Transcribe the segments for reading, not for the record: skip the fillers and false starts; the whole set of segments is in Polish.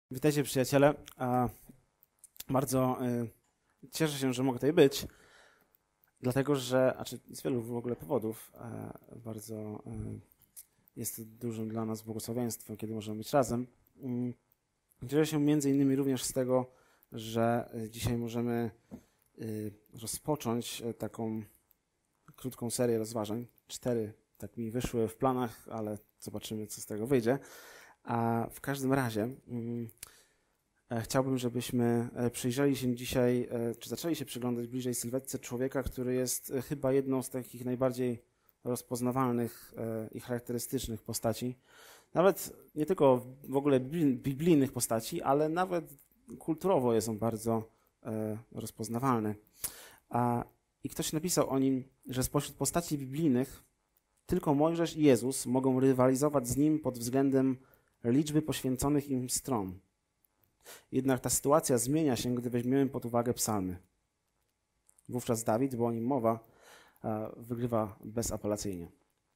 Witajcie, przyjaciele. Bardzo cieszę się, że mogę tutaj być, dlatego że, z wielu w ogóle powodów, bardzo jest to dużym dla nas błogosławieństwem, kiedy możemy być razem. Cieszę się między innymi również z tego, że dzisiaj możemy rozpocząć taką krótką serię rozważań. 4 tak mi wyszły w planach, ale zobaczymy, co z tego wyjdzie. A w każdym razie chciałbym, żebyśmy przyjrzeli się dzisiaj, czy zaczęli się przyglądać bliżej sylwetce człowieka, który jest chyba jedną z takich najbardziej rozpoznawalnych i charakterystycznych postaci. Nawet nie tylko w ogóle biblijnych postaci, ale nawet kulturowo jest on bardzo rozpoznawalny. I ktoś napisał o nim, że spośród postaci biblijnych tylko Mojżesz i Jezus mogą rywalizować z nim pod względem liczby poświęconych im stron. Jednak ta sytuacja zmienia się, gdy weźmiemy pod uwagę psalmy. Wówczas Dawid, bo o nim mowa, wygrywa bezapelacyjnie.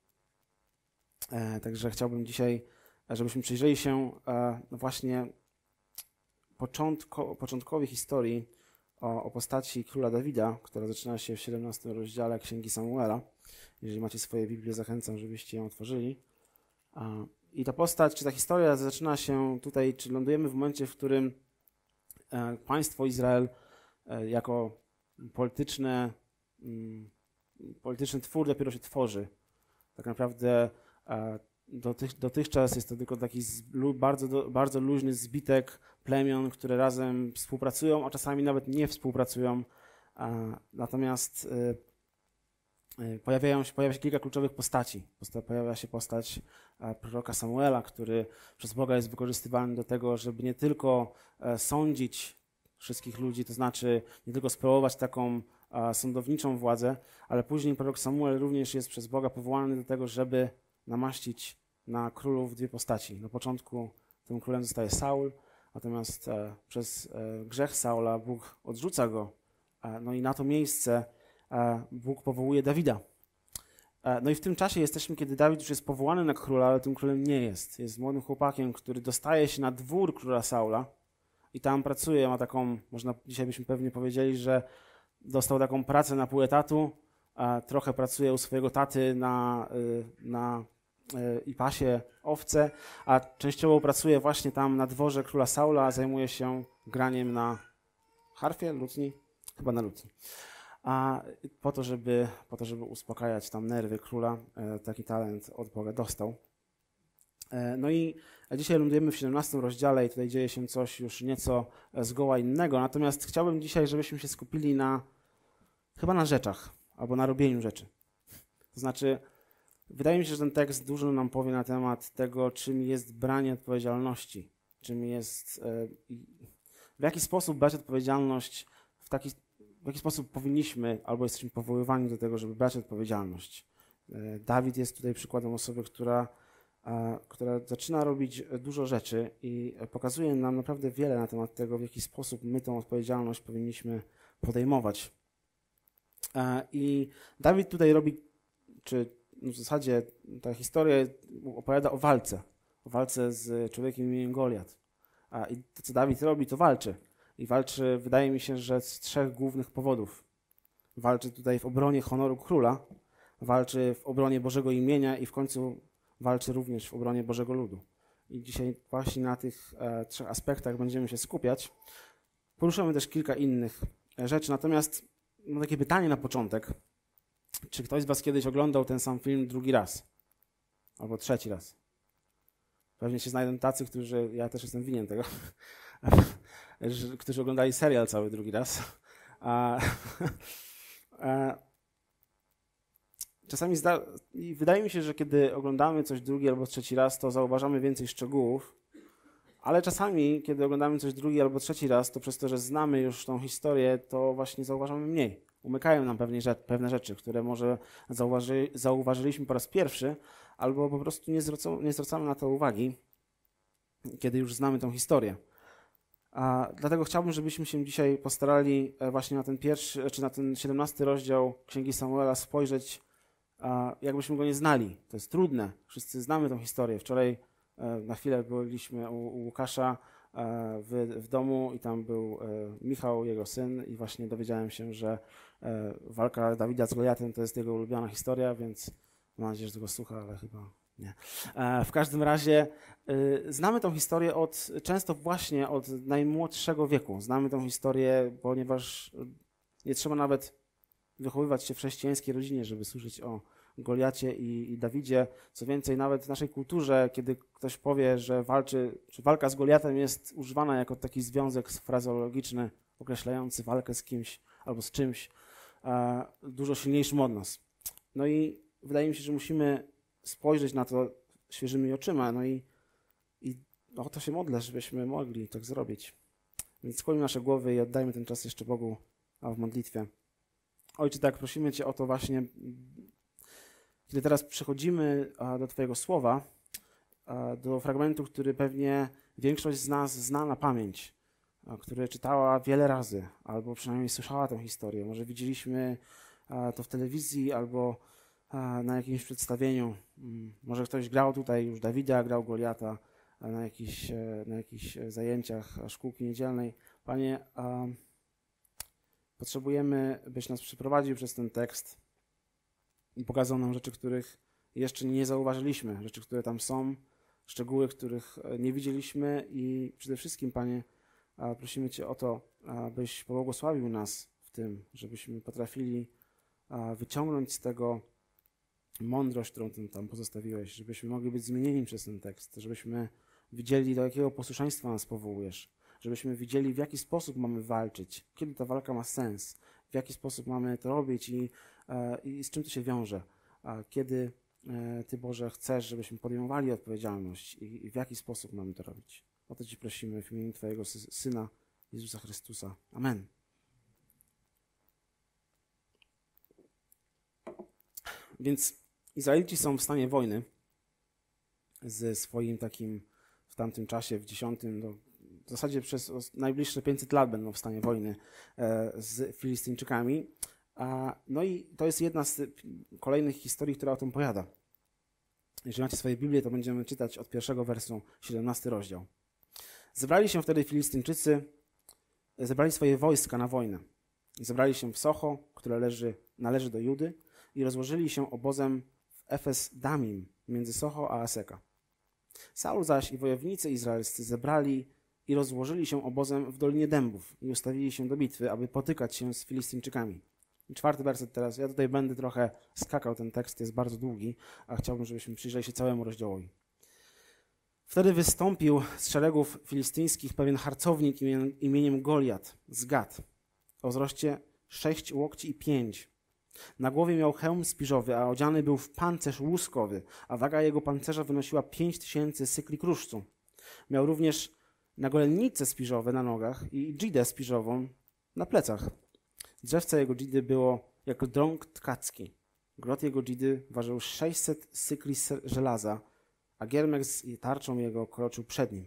Także chciałbym dzisiaj, żebyśmy przyjrzeli się właśnie początkowi historii o postaci króla Dawida, która zaczyna się w 17 rozdziale Księgi Samuela. Jeżeli macie swoje Biblię, zachęcam, żebyście ją otworzyli. I ta postać, czy ta historia zaczyna się tutaj, czy lądujemy w momencie, w którym państwo Izrael jako polityczny twór dopiero się tworzy. Tak naprawdę dotychczas jest to tylko taki bardzo luźny zbitek plemion, które razem współpracują, a czasami nawet nie współpracują. Natomiast pojawia się kilka kluczowych postaci. Pojawia się postać proroka Samuela, który przez Boga jest wykorzystywany do tego, żeby nie tylko sądzić wszystkich ludzi, to znaczy nie tylko sprawować taką sądowniczą władzę, ale później prorok Samuel również jest przez Boga powołany do tego, żeby namaścić na królów 2 postaci. Na początku tym królem zostaje Saul, natomiast przez grzech Saula Bóg odrzuca go. No i na to miejsce Bóg powołuje Dawida. No i w tym czasie jesteśmy, kiedy Dawid już jest powołany na króla, ale tym królem nie jest. Jest młodym chłopakiem, który dostaje się na dwór króla Saula i tam pracuje, ma taką, dzisiaj byśmy pewnie powiedzieli, że dostał taką pracę na pół etatu, trochę pracuje u swojego taty i pasie owce, a częściowo pracuje właśnie tam na dworze króla Saula, zajmuje się graniem na harfie, lutni, chyba na lutni. Po to, żeby uspokajać tam nerwy króla, taki talent od Boga dostał. No i dzisiaj lądujemy w 17 rozdziale i tutaj dzieje się coś już nieco zgoła innego, natomiast chciałbym dzisiaj, żebyśmy się skupili chyba na rzeczach, albo na robieniu rzeczy. To znaczy, wydaje mi się, że ten tekst dużo nam powie na temat tego, czym jest branie odpowiedzialności, w jaki sposób brać odpowiedzialność, w jaki sposób powinniśmy, albo jesteśmy powoływani do tego, żeby brać odpowiedzialność. Dawid jest tutaj przykładem osoby, która zaczyna robić dużo rzeczy i pokazuje nam naprawdę wiele na temat tego, w jaki sposób my tą odpowiedzialność powinniśmy podejmować. I Dawid tutaj robi, w zasadzie ta historia opowiada o walce z człowiekiem imieniem Goliat. I to, co Dawid robi, to walczy. I walczy, wydaje mi się, że z 3 głównych powodów. Walczy tutaj w obronie honoru króla, walczy w obronie Bożego imienia i w końcu walczy również w obronie Bożego ludu. I dzisiaj właśnie na tych 3 aspektach będziemy się skupiać. Poruszymy też kilka innych rzeczy, natomiast mam takie pytanie na początek. Czy ktoś z was kiedyś oglądał ten sam film 2. raz? Albo 3. raz? Pewnie się znajdą tacy, ja też jestem winien tego, którzy oglądali serial cały 2. raz. Czasami wydaje mi się, że kiedy oglądamy coś 2. albo 3. raz, to zauważamy więcej szczegółów, ale czasami, kiedy oglądamy coś 2. albo 3. raz, to przez to, że znamy już tą historię, to właśnie zauważamy mniej. Umykają nam pewne rzeczy, które może zauważyliśmy po raz pierwszy, albo po prostu nie zwracamy na to uwagi, kiedy już znamy tą historię. Dlatego chciałbym, żebyśmy się dzisiaj postarali właśnie na ten na ten 17 rozdział Księgi Samuela spojrzeć, jakbyśmy go nie znali. To jest trudne. Wszyscy znamy tą historię. Wczoraj na chwilę byliśmy u Łukasza w domu i tam był Michał, jego syn i właśnie dowiedziałem się, że walka Dawida z Goliatem to jest jego ulubiona historia, więc mam nadzieję, że tego słucha, ale chyba nie. W każdym razie znamy tą historię często właśnie od najmłodszego wieku. Znamy tą historię, ponieważ nie trzeba nawet wychowywać się w chrześcijańskiej rodzinie, żeby słyszeć o Goliacie i Dawidzie. Co więcej, nawet w naszej kulturze, kiedy ktoś powie, że czy walka z Goliatem jest używana jako taki związek frazeologiczny określający walkę z kimś albo z czymś dużo silniejszym od nas. No i wydaje mi się, że musimy spojrzeć na to świeżymi oczyma, no i o to się modlę, żebyśmy mogli tak zrobić. Więc skłonimy nasze głowy i oddajmy ten czas jeszcze Bogu w modlitwie. Ojcze, tak prosimy Cię o to właśnie, kiedy teraz przechodzimy do Twojego słowa, do fragmentu, który pewnie większość z nas zna na pamięć, który czytała wiele razy, albo przynajmniej słyszała tę historię. Może widzieliśmy to w telewizji, albo na jakimś przedstawieniu. Może ktoś grał tutaj już Dawida, grał Goliata na jakichś zajęciach szkółki niedzielnej. Panie, potrzebujemy, byś nas przeprowadził przez ten tekst i pokazał nam rzeczy, których jeszcze nie zauważyliśmy, rzeczy, które tam są, szczegóły, których nie widzieliśmy i przede wszystkim, Panie, prosimy Cię o to, abyś pobłogosławił nas w tym, żebyśmy potrafili wyciągnąć z tego mądrość, którą Ty tam pozostawiłeś, żebyśmy mogli być zmienieni przez ten tekst, żebyśmy widzieli, do jakiego posłuszeństwa nas powołujesz, żebyśmy widzieli, w jaki sposób mamy walczyć, kiedy ta walka ma sens, w jaki sposób mamy to robić i z czym to się wiąże, kiedy Ty, Boże, chcesz, żebyśmy podejmowali odpowiedzialność i w jaki sposób mamy to robić. O to Ci prosimy w imieniu Twojego Syna, Jezusa Chrystusa. Amen. Więc Izraelici są w stanie wojny ze swoim takim w tamtym czasie, w X, w zasadzie przez najbliższe 500 lat będą w stanie wojny z Filistyńczykami. No i to jest jedna z kolejnych historii, która o tym opowiada. Jeżeli macie swoje Biblię, to będziemy czytać od 1 wersu, 17 rozdział. Zebrali się wtedy Filistyńczycy, zebrali swoje wojska na wojnę. Zebrali się w Socho, które należy do Judy, i rozłożyli się obozem w Efes-Damim, między Socho a Aseka. Saul zaś i wojownicy izraelscy zebrali i rozłożyli się obozem w Dolinie Dębów i ustawili się do bitwy, aby potykać się z Filistyńczykami. I 4 werset teraz. Ja tutaj będę trochę skakał, ten tekst jest bardzo długi, a chciałbym, żebyśmy przyjrzeli się całemu rozdziałowi. Wtedy wystąpił z szeregów filistyńskich pewien harcownik imieniem Goliat z Gat, o wzroście 6 łokci i 5. Na głowie miał hełm spiżowy, a odziany był w pancerz łuskowy, a waga jego pancerza wynosiła 5000 sykli kruszcu. Miał również nagolennice spiżowe na nogach i dżidę spiżową na plecach. Drzewce jego dżidy było jak drąg tkacki. Grot jego dżidy ważył 600 sykli żelaza, a giermek z tarczą jego kroczył przed nim.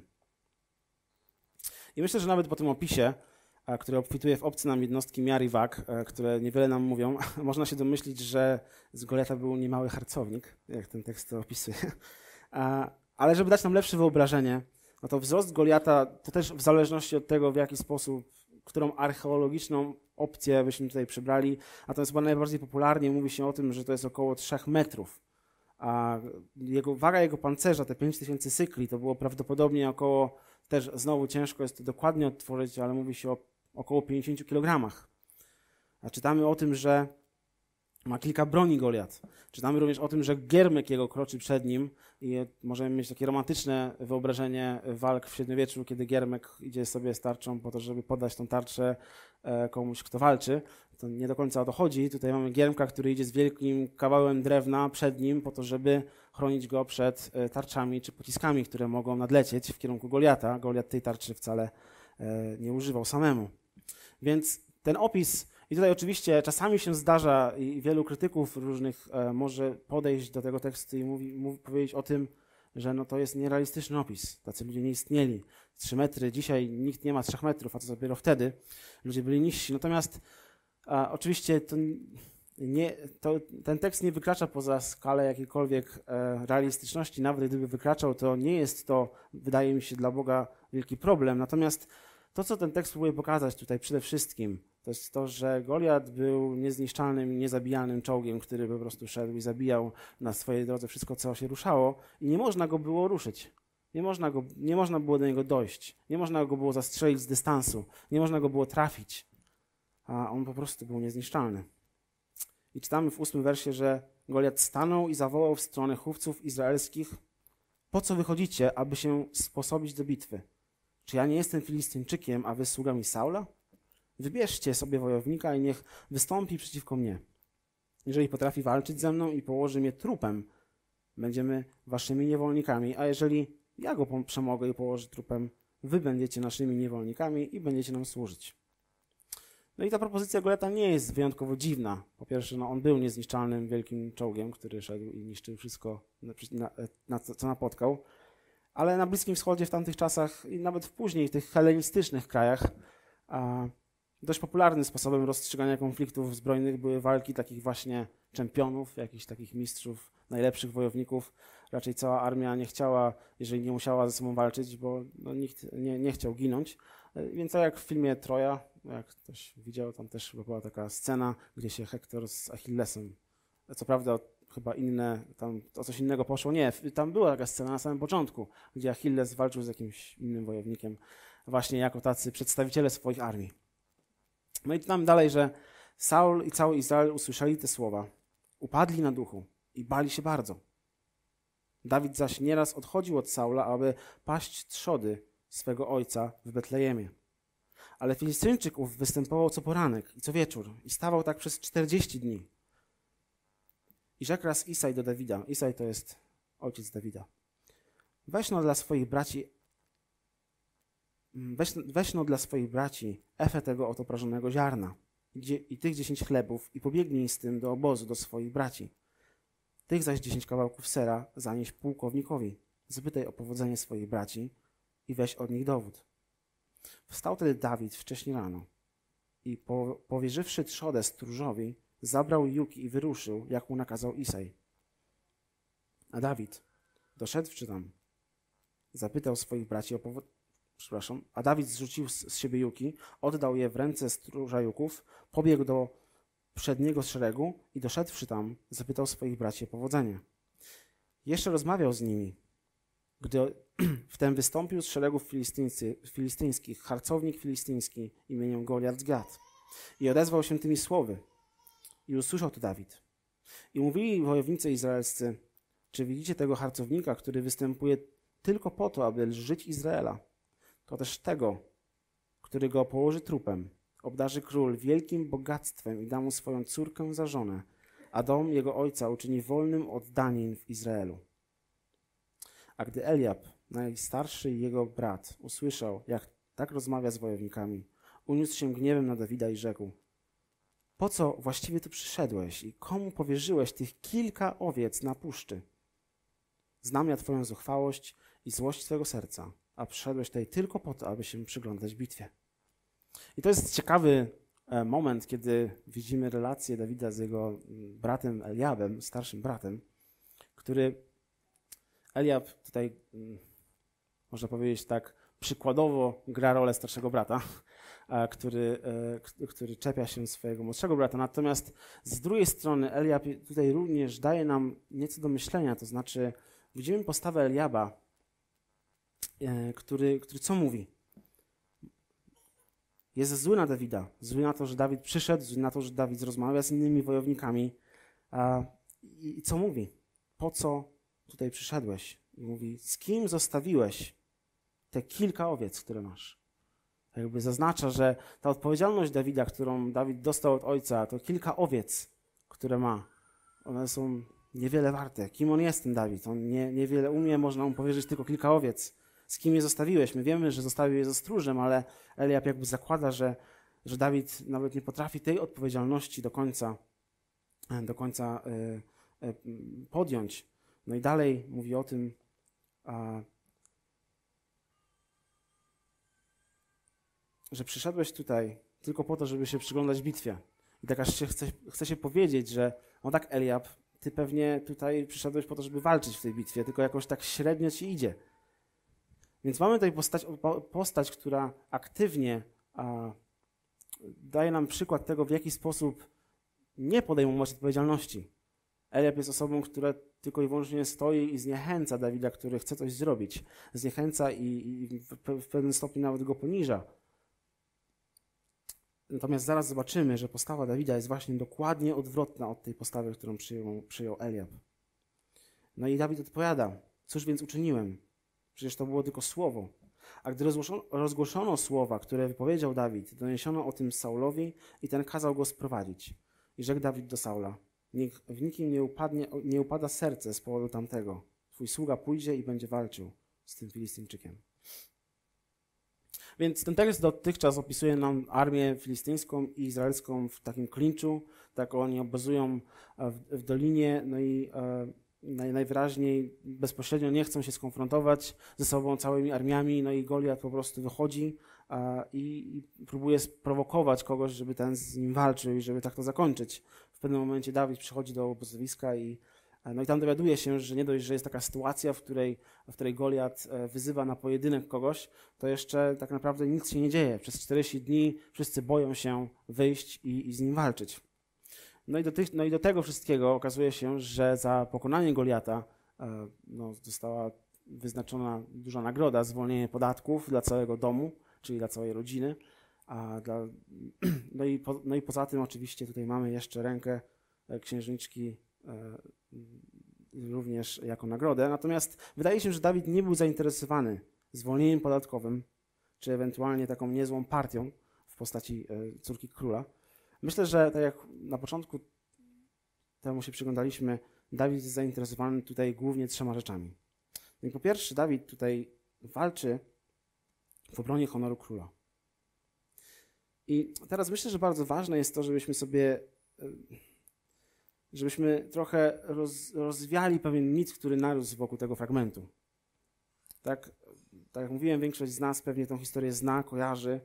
I myślę, że nawet po tym opisie, który obfituje w obce nam jednostki miar i wag, które niewiele nam mówią, można się domyślić, że z Goliata był niemały harcownik, jak ten tekst to opisuje. Ale żeby dać nam lepsze wyobrażenie, no to wzrost Goliata to też w zależności od tego, w jaki sposób, którą archeologiczną opcję byśmy tutaj przybrali, a to jest chyba najbardziej popularnie, mówi się o tym, że to jest około 3 metrów. A waga jego pancerza, te 5000 sykli, to było prawdopodobnie około, też znowu ciężko jest to dokładnie odtworzyć, ale mówi się o około 50 kg. A czytamy o tym, że ma kilka broni Goliat. Czytamy również o tym, że giermek jego kroczy przed nim i możemy mieć takie romantyczne wyobrażenie walk w średniowieczu, kiedy giermek idzie sobie z tarczą po to, żeby podać tą tarczę komuś, kto walczy. To nie do końca o to chodzi. Tutaj mamy giermka, który idzie z wielkim kawałem drewna przed nim po to, żeby chronić go przed tarczami czy pociskami, które mogą nadlecieć w kierunku Goliata. Goliat tej tarczy wcale nie używał samemu. Więc ten opis, i tutaj oczywiście czasami się zdarza i wielu krytyków różnych może podejść do tego tekstu i powiedzieć o tym, że no to jest nierealistyczny opis. Tacy ludzie nie istnieli. 3 metry, dzisiaj nikt nie ma 3 metrów, a to dopiero wtedy ludzie byli niżsi. Natomiast oczywiście to Ten tekst nie wykracza poza skalę jakiejkolwiek realistyczności. Nawet gdyby wykraczał, to nie jest to, wydaje mi się, dla Boga wielki problem. Natomiast to, co ten tekst próbuje pokazać tutaj przede wszystkim, to jest to, że Goliat był niezniszczalnym i niezabijalnym czołgiem, który po prostu szedł i zabijał na swojej drodze wszystko, co się ruszało i nie można go było ruszyć. Nie można było do niego dojść. Nie można go było zastrzelić z dystansu. Nie można go było trafić. A on po prostu był niezniszczalny. I czytamy w 8 wersie, że Goliat stanął i zawołał w stronę chówców izraelskich: po co wychodzicie, aby się sposobić do bitwy? Czy ja nie jestem Filistyńczykiem, a wy sługami Saula? Wybierzcie sobie wojownika i niech wystąpi przeciwko mnie. Jeżeli potrafi walczyć ze mną i położy mnie trupem, będziemy waszymi niewolnikami, a jeżeli ja go przemogę i położę trupem, wy będziecie naszymi niewolnikami i będziecie nam służyć. No i ta propozycja Goliata nie jest wyjątkowo dziwna. Po pierwsze, on był niezniszczalnym wielkim czołgiem, który szedł i niszczył wszystko, co napotkał. Ale na Bliskim Wschodzie w tamtych czasach i nawet później w tych hellenistycznych krajach dość popularnym sposobem rozstrzygania konfliktów zbrojnych były walki takich właśnie czempionów, jakichś takich mistrzów, najlepszych wojowników. Raczej cała armia nie chciała, jeżeli nie musiała ze sobą walczyć, bo nikt nie chciał ginąć. Więc tak jak w filmie Troja, jak ktoś widział, tam też była taka scena, gdzie się Hektor z Achillesem, co prawda chyba tam o coś innego poszło. Nie, tam była taka scena na samym początku, gdzie Achilles walczył z jakimś innym wojownikiem, właśnie jako tacy przedstawiciele swoich armii. No i czytamy dalej, że Saul i cały Izrael usłyszeli te słowa, upadli na duchu i bali się bardzo. Dawid zaś nieraz odchodził od Saula, aby paść trzody swego ojca w Betlejemie. Ale Filistyńczyk ów występował co poranek i co wieczór i stawał tak przez 40 dni. I rzekł raz Isaj do Dawida, Isaj to jest ojciec Dawida, weź no dla swoich braci efę tego oto prażonego ziarna i tych 10 chlebów i pobiegnij z tym do obozu, do swoich braci. Tych zaś 10 kawałków sera zanieś pułkownikowi, zapytaj o powodzenie swoich braci i weź od nich dowód. Wstał tedy Dawid wcześnie rano i powierzywszy trzodę stróżowi, zabrał juki i wyruszył, jak mu nakazał Isaj. A Dawid, doszedłszy tam, zapytał swoich braci o a Dawid zrzucił z siebie juki, oddał je w ręce stróża juków, pobiegł do przedniego szeregu i doszedłszy tam, zapytał swoich braci o powodzenie. Jeszcze rozmawiał z nimi, gdy wtem wystąpił z szeregów filistyńskich harcownik filistyński imieniem Goliat z Gat i odezwał się tymi słowy. I usłyszał to Dawid. I mówili wojownicy izraelscy, czy widzicie tego harcownika, który występuje tylko po to, aby żyć Izraela? To też tego, który go położy trupem, obdarzy król wielkim bogactwem i da mu swoją córkę za żonę, a dom jego ojca uczyni wolnym od danin w Izraelu. A gdy Eliab, najstarszy i jego brat, usłyszał, jak tak rozmawia z wojownikami, uniósł się gniewem na Dawida i rzekł: po co właściwie tu przyszedłeś i komu powierzyłeś tych kilka owiec na puszczy? Znam ja twoją zuchwałość i złość twego serca, a przyszedłeś tutaj tylko po to, aby się przyglądać bitwie. I to jest ciekawy moment, kiedy widzimy relację Dawida z jego bratem Eliabem, starszym bratem, który Eliab tutaj, można powiedzieć tak, przykładowo gra rolę starszego brata, który czepia się swojego młodszego brata. Natomiast z drugiej strony Eliab tutaj również daje nam nieco do myślenia, to znaczy widzimy postawę Eliaba, który co mówi? Jest zły na Dawida, zły na to, że Dawid przyszedł, zły na to, że Dawid rozmawia z innymi wojownikami. I co mówi? Po co tutaj przyszedłeś? I mówi, z kim zostawiłeś te kilka owiec, które masz? Jakby zaznacza, że ta odpowiedzialność Dawida, którą Dawid dostał od ojca, to kilka owiec, które ma. One są niewiele warte. Kim on jest, ten Dawid? On niewiele umie, można mu powierzyć tylko kilka owiec. Z kim je zostawiłeś? My wiemy, że zostawił je ze stróżem, ale Eliab jakby zakłada, że Dawid nawet nie potrafi tej odpowiedzialności do końca podjąć. No i dalej mówi o tym, że przyszedłeś tutaj tylko po to, żeby się przyglądać bitwie. I tak aż chce się powiedzieć, że no tak, Eliab, ty pewnie tutaj przyszedłeś po to, żeby walczyć w tej bitwie, tylko jakoś tak średnio ci idzie. Więc mamy tutaj postać, która aktywnie daje nam przykład tego, w jaki sposób nie podejmować odpowiedzialności. Eliab jest osobą, która tylko i wyłącznie stoi i zniechęca Dawida, który chce coś zrobić. Zniechęca i w pewnym stopniu nawet go poniża. Natomiast zaraz zobaczymy, że postawa Dawida jest właśnie dokładnie odwrotna od tej postawy, którą przyjął Eliab. No i Dawid odpowiada, cóż więc uczyniłem? Przecież to było tylko słowo. A gdy rozgłoszono słowa, które wypowiedział Dawid, doniesiono o tym Saulowi i ten kazał go sprowadzić. I rzekł Dawid do Saula, niech w nikim nie upada serce z powodu tamtego. Twój sługa pójdzie i będzie walczył z tym Filistyńczykiem. Więc ten tekst dotychczas opisuje nam armię filistyńską i izraelską w takim klinczu. Tak oni obozują w dolinie, no i najwyraźniej bezpośrednio nie chcą się skonfrontować ze sobą całymi armiami, no i Goliat po prostu wychodzi i próbuje sprowokować kogoś, żeby ten z nim walczył i żeby tak to zakończyć. W pewnym momencie Dawid przychodzi do obozowiska i tam dowiaduje się, że nie dość, że jest taka sytuacja, w której Goliat wyzywa na pojedynek kogoś, to jeszcze tak naprawdę nic się nie dzieje. Przez 40 dni wszyscy boją się wyjść i z nim walczyć. No i do tego wszystkiego okazuje się, że za pokonanie Goliata została wyznaczona duża nagroda, zwolnienie podatków dla całego domu, czyli dla całej rodziny. No i poza tym oczywiście tutaj mamy jeszcze rękę księżniczki również jako nagrodę. Natomiast wydaje się, że Dawid nie był zainteresowany zwolnieniem podatkowym, czy ewentualnie taką niezłą partią w postaci córki króla. Myślę, że tak jak na początku temu się przyglądaliśmy, Dawid jest zainteresowany tutaj głównie 3 rzeczami. No i po pierwsze, Dawid tutaj walczy w obronie honoru króla. I teraz myślę, że bardzo ważne jest to, żebyśmy trochę rozwiali pewien mit, który narósł wokół tego fragmentu. Tak jak mówiłem, większość z nas pewnie tę historię zna, kojarzy.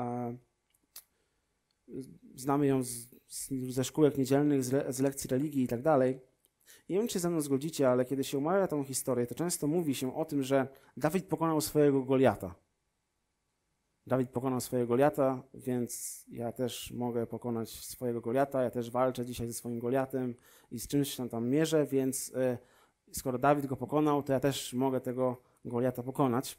Znamy ją ze szkółek niedzielnych, z lekcji religii i tak dalej. Nie wiem, czy się ze mną zgodzicie, ale kiedy się omawia tę historię, to często mówi się o tym, że Dawid pokonał swojego Goliata. Dawid pokonał swojego Goliata, więc ja też mogę pokonać swojego Goliata, ja też walczę dzisiaj ze swoim Goliatem i z czymś się tam mierzę, więc skoro Dawid go pokonał, to ja też mogę tego Goliata pokonać.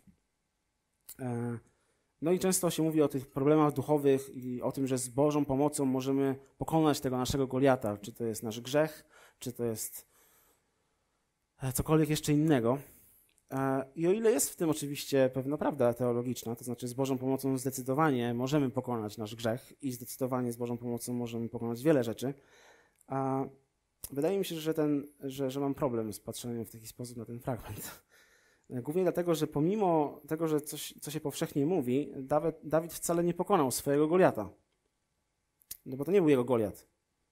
No i często się mówi o tych problemach duchowych i o tym, że z Bożą pomocą możemy pokonać tego naszego Goliata, czy to jest nasz grzech, czy to jest cokolwiek jeszcze innego. I o ile jest w tym oczywiście pewna prawda teologiczna, to znaczy z Bożą pomocą zdecydowanie możemy pokonać nasz grzech i zdecydowanie z Bożą pomocą możemy pokonać wiele rzeczy, wydaje mi się, że mam problem z patrzeniem w taki sposób na ten fragment. Głównie dlatego, że pomimo tego, że co się powszechnie mówi, Dawid wcale nie pokonał swojego Goliata. No bo to nie był jego Goliat.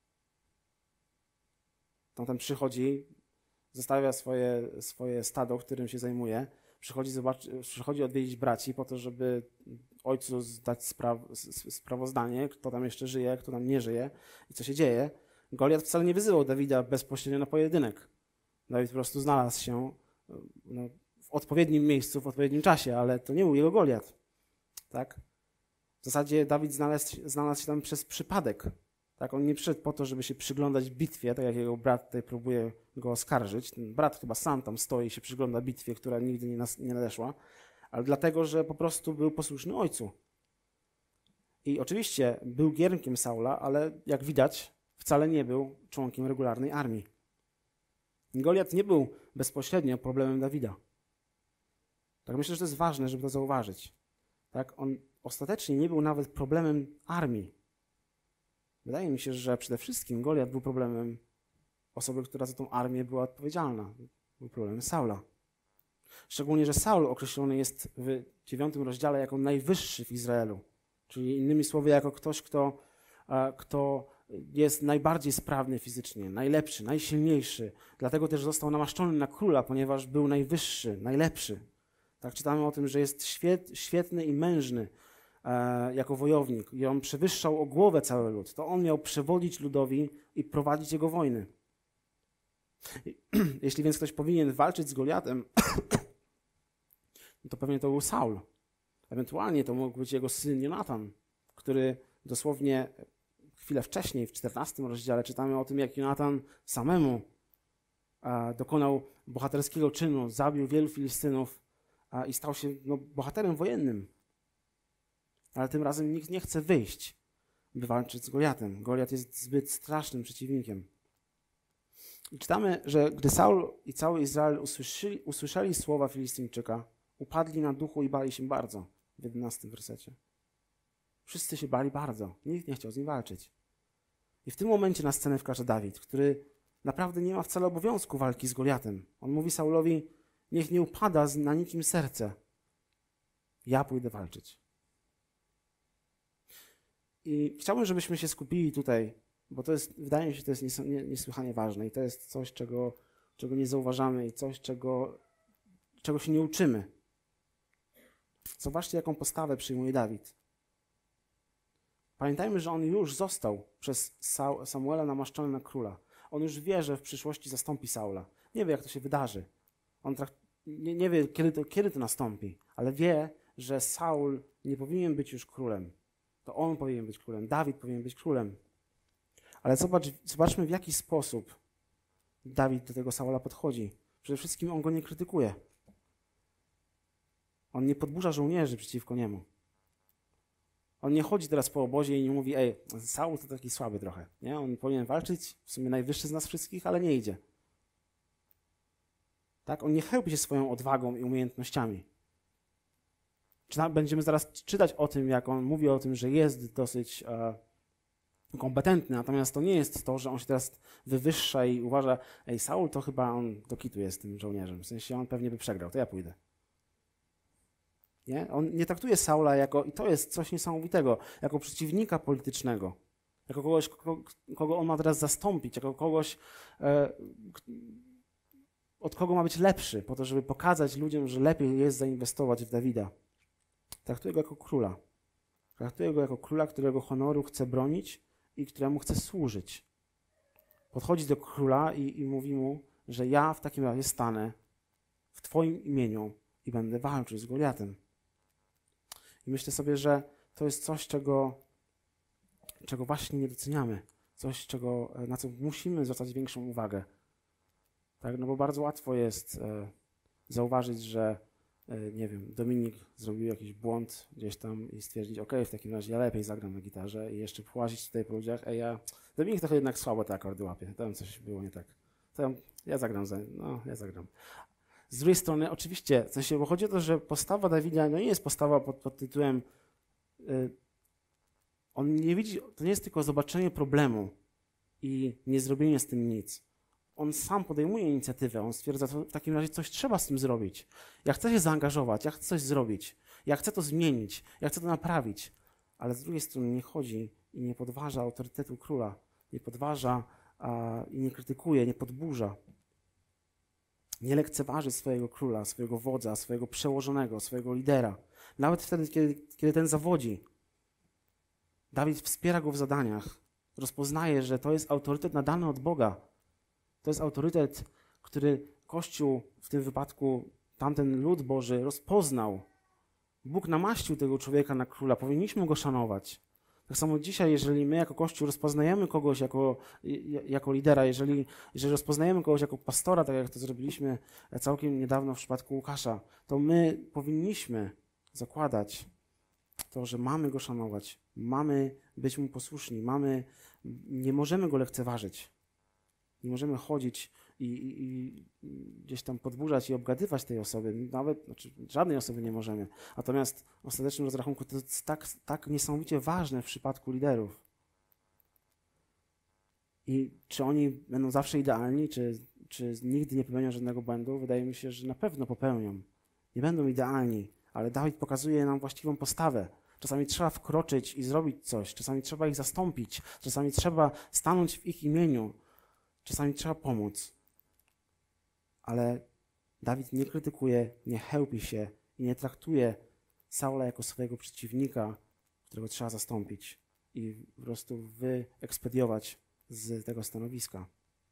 Tamten przychodzi, zostawia swoje stado, którym się zajmuje, przychodzi odwiedzić braci po to, żeby ojcu zdać sprawozdanie, kto tam jeszcze żyje, kto tam nie żyje i co się dzieje. Goliat wcale nie wyzywał Dawida bezpośrednio na pojedynek. Dawid po prostu znalazł się w odpowiednim miejscu, w odpowiednim czasie, ale to nie był jego Goliat. Tak? W zasadzie Dawid znalazł się tam przez przypadek. Tak? On nie przyszedł po to, żeby się przyglądać bitwie, tak jak jego brat tutaj próbuje go oskarżyć. Ten brat chyba sam tam stoi i się przygląda bitwie, która nigdy nie nadeszła, ale dlatego, że po prostu był posłuszny ojcu. I oczywiście był giermkiem Saula, ale jak widać, wcale nie był członkiem regularnej armii. Goliat nie był bezpośrednio problemem Dawida. Tak, myślę, że to jest ważne, żeby to zauważyć. Tak? On ostatecznie nie był nawet problemem armii. Wydaje mi się, że przede wszystkim Goliat był problemem osoby, która za tą armię była odpowiedzialna. Był problemem Saula. Szczególnie, że Saul określony jest w 9 rozdziale jako najwyższy w Izraelu. Czyli innymi słowy, jako ktoś, kto jest najbardziej sprawny fizycznie, najlepszy, najsilniejszy. Dlatego też został namaszczony na króla, ponieważ był najwyższy, najlepszy. Tak, czytamy o tym, że jest świetny i mężny. jako wojownik i on przewyższał o głowę cały lud. To on miał przewodzić ludowi i prowadzić jego wojny. Jeśli więc ktoś powinien walczyć z Goliatem, to pewnie to był Saul. Ewentualnie to mógł być jego syn Jonatan, który dosłownie chwilę wcześniej, w 14 rozdziale, czytamy o tym, jak Jonatan samemu dokonał bohaterskiego czynu, zabił wielu Filistynów i stał się bohaterem wojennym. Ale tym razem nikt nie chce wyjść, by walczyć z Goliatem. Goliat jest zbyt strasznym przeciwnikiem. I czytamy, że gdy Saul i cały Izrael usłyszeli słowa Filistyńczyka, upadli na duchu i bali się bardzo. W 11 wersecie. Wszyscy się bali bardzo. Nikt nie chciał z nim walczyć. I w tym momencie na scenę wkracza Dawid, który naprawdę nie ma wcale obowiązku walki z Goliatem. On mówi Saulowi, niech nie upada na nikim serce. Ja pójdę walczyć. I chciałbym, żebyśmy się skupili tutaj, bo to jest, wydaje mi się, to jest niesłychanie ważne i to jest coś, czego nie zauważamy i coś, czego się nie uczymy. Zobaczcie, jaką postawę przyjmuje Dawid. Pamiętajmy, że on już został przez Samuela namaszczony na króla. On już wie, że w przyszłości zastąpi Saula. Nie wie, jak to się wydarzy. On nie wie, kiedy to nastąpi, ale wie, że Saul nie powinien być już królem. To on powinien być królem. Dawid powinien być królem. Ale zobaczmy, w jaki sposób Dawid do tego Saula podchodzi. Przede wszystkim on go nie krytykuje. On nie podburza żołnierzy przeciwko niemu. On nie chodzi teraz po obozie i nie mówi, Saul to taki słaby trochę. Nie? On powinien walczyć, w sumie najwyższy z nas wszystkich, ale nie idzie. Tak? On nie chełpi się swoją odwagą i umiejętnościami. Będziemy zaraz czytać o tym, jak on mówi o tym, że jest dosyć kompetentny, natomiast to nie jest to, że on się teraz wywyższa i uważa, Saul to chyba on do kitu jest tym żołnierzem, w sensie on pewnie by przegrał, to ja pójdę. Nie? On nie traktuje Saula jako, i to jest coś niesamowitego, jako przeciwnika politycznego, jako kogoś, kogo on ma teraz zastąpić, jako kogoś, od kogo ma być lepszy, po to, żeby pokazać ludziom, że lepiej jest zainwestować w Dawida. Traktuje go jako króla. Traktuje go jako króla, którego honoru chce bronić i któremu chce służyć. Podchodzi do króla i mówi mu, że ja w takim razie stanę w Twoim imieniu i będę walczył z Goliatem. I myślę sobie, że to jest coś, czego właśnie nie doceniamy. Coś, na co musimy zwracać większą uwagę. Tak? No bo bardzo łatwo jest zauważyć, że nie wiem, Dominik zrobił jakiś błąd gdzieś tam i stwierdzić, w takim razie ja lepiej zagram na gitarze i jeszcze połazić tutaj po ludziach, Dominik trochę jednak słabo te akordy łapie, tam coś było nie tak. Ja zagram. Z drugiej strony, oczywiście, w sensie, bo chodzi o to, że postawa Dawida nie jest postawa pod tytułem on nie widzi, to nie jest tylko zobaczenie problemu i nie zrobienie z tym nic. On sam podejmuje inicjatywę, on stwierdza, że w takim razie coś trzeba z tym zrobić. Ja chcę się zaangażować, ja chcę coś zrobić, ja chcę to zmienić, ja chcę to naprawić, ale z drugiej strony nie chodzi i nie podważa autorytetu króla, nie podważa i nie krytykuje, nie podburza. Nie lekceważy swojego króla, swojego wodza, swojego przełożonego, swojego lidera. Nawet wtedy, kiedy ten zawodzi. Dawid wspiera go w zadaniach. Rozpoznaje, że to jest autorytet nadany od Boga. To jest autorytet, który Kościół, w tym wypadku tamten lud Boży, rozpoznał. Bóg namaścił tego człowieka na króla. Powinniśmy go szanować. Tak samo dzisiaj, jeżeli my jako Kościół rozpoznajemy kogoś jako lidera, jeżeli rozpoznajemy kogoś jako pastora, tak jak to zrobiliśmy całkiem niedawno w przypadku Łukasza, to my powinniśmy zakładać to, że mamy go szanować, mamy być mu posłuszni, nie możemy go lekceważyć. Nie możemy chodzić i gdzieś tam podburzać i obgadywać tej osoby. Nawet, żadnej osoby nie możemy. Natomiast w ostatecznym rozrachunku to jest tak niesamowicie ważne w przypadku liderów. I czy oni będą zawsze idealni, czy nigdy nie popełnią żadnego błędu? Wydaje mi się, że na pewno popełnią. Nie będą idealni, ale Dawid pokazuje nam właściwą postawę. Czasami trzeba wkroczyć i zrobić coś. Czasami trzeba ich zastąpić. Czasami trzeba stanąć w ich imieniu. Czasami trzeba pomóc, ale Dawid nie krytykuje, nie chełpi się i nie traktuje Saula jako swojego przeciwnika którego trzeba zastąpić i po prostu wyekspediować z tego stanowiska.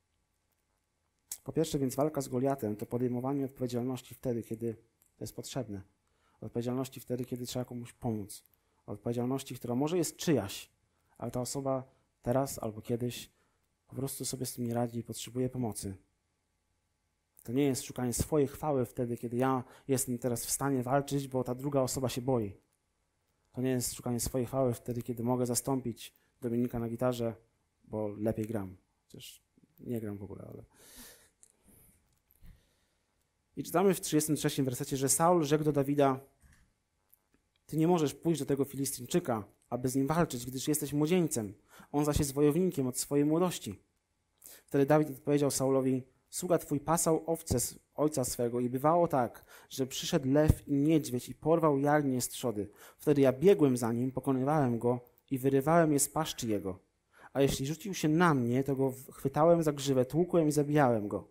Po pierwsze więc walka z Goliatem to podejmowanie odpowiedzialności wtedy, kiedy to jest potrzebne. Odpowiedzialności wtedy, kiedy trzeba komuś pomóc. Odpowiedzialności, która może jest czyjaś, ale ta osoba teraz albo kiedyś po prostu sobie z tym nie radzi i potrzebuje pomocy. To nie jest szukanie swojej chwały wtedy, kiedy ja jestem teraz w stanie walczyć, bo ta druga osoba się boi. To nie jest szukanie swojej chwały wtedy, kiedy mogę zastąpić Dominika na gitarze, bo lepiej gram. Chociaż nie gram w ogóle, ale... I czytamy w 33 wersecie, że Saul rzekł do Dawida: ty nie możesz pójść do tego Filistyńczyka, aby z nim walczyć, gdyż jesteś młodzieńcem. On zaś jest wojownikiem od swojej młodości. Wtedy Dawid odpowiedział Saulowi: sługa twój pasał owce ojca swego i bywało tak, że przyszedł lew i niedźwiedź i porwał jagnię z trzody. Wtedy ja biegłem za nim, pokonywałem go i wyrywałem je z paszczy jego. A jeśli rzucił się na mnie, to go chwytałem za grzywę, tłukłem i zabijałem go.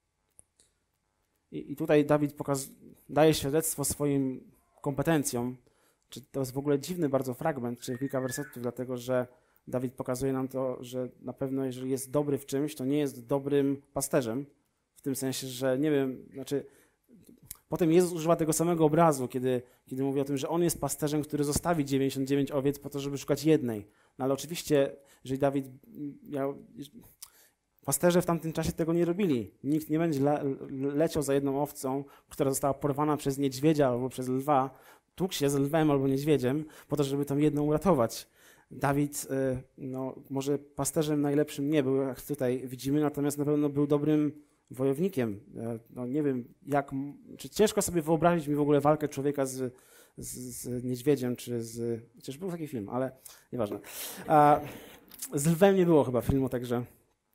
I tutaj Dawid daje świadectwo swoim kompetencjom. To jest w ogóle dziwny bardzo fragment, czyli kilka wersetów, dlatego że Dawid pokazuje nam to, że na pewno jeżeli jest dobry w czymś, to nie jest dobrym pasterzem. W tym sensie, że nie wiem, potem Jezus używa tego samego obrazu, kiedy mówi o tym, że On jest pasterzem, który zostawi 99 owiec po to, żeby szukać jednej. No ale oczywiście, jeżeli Dawid pasterze w tamtym czasie tego nie robili. Nikt nie będzie leciał za jedną owcą, która została porwana przez niedźwiedzia albo przez lwa, tłukł się z lwem albo niedźwiedziem po to, żeby tą jedną uratować. Dawid może pasterzem najlepszym nie był, jak tutaj widzimy, natomiast na pewno był dobrym wojownikiem. Nie wiem, czy ciężko sobie wyobrazić mi w ogóle walkę człowieka z niedźwiedziem, chociaż był taki film, ale nieważne. Z lwem nie było chyba filmu, także...